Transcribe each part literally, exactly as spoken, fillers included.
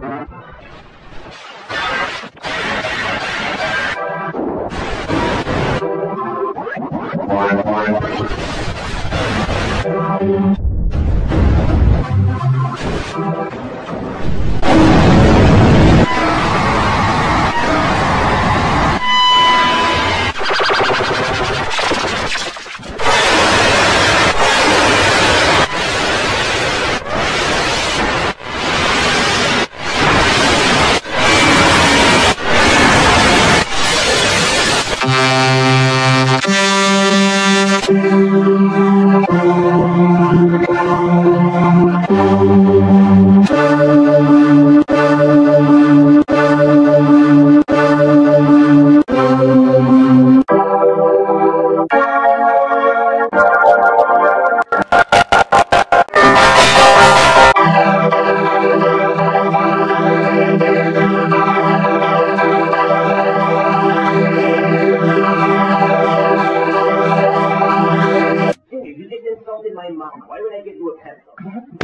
Why would I give you a pencil?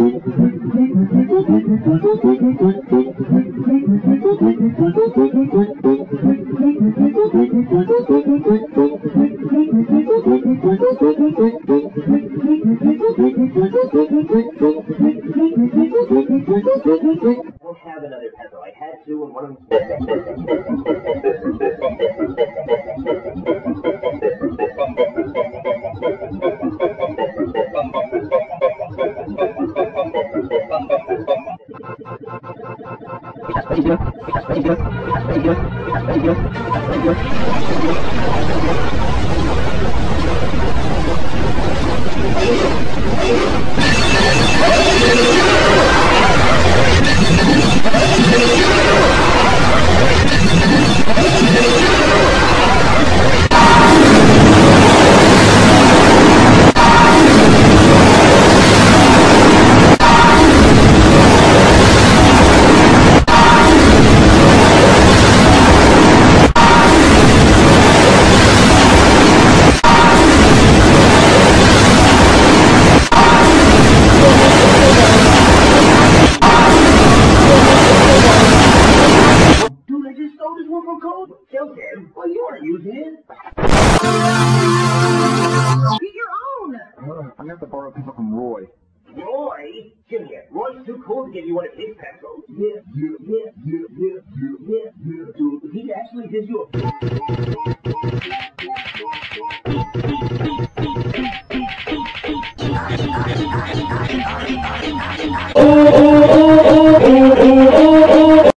We'll have another pencil. I had two and one of killed him. Well, you weren't using it. Get your own. Uh, I'm gonna have to borrow people from Roy. Roy? Give me it. Roy's too cool to give you one of his pencils. Yeah, yeah, yeah, yeah, yeah, yeah, yeah, yeah. Dude, if he actually gives you a...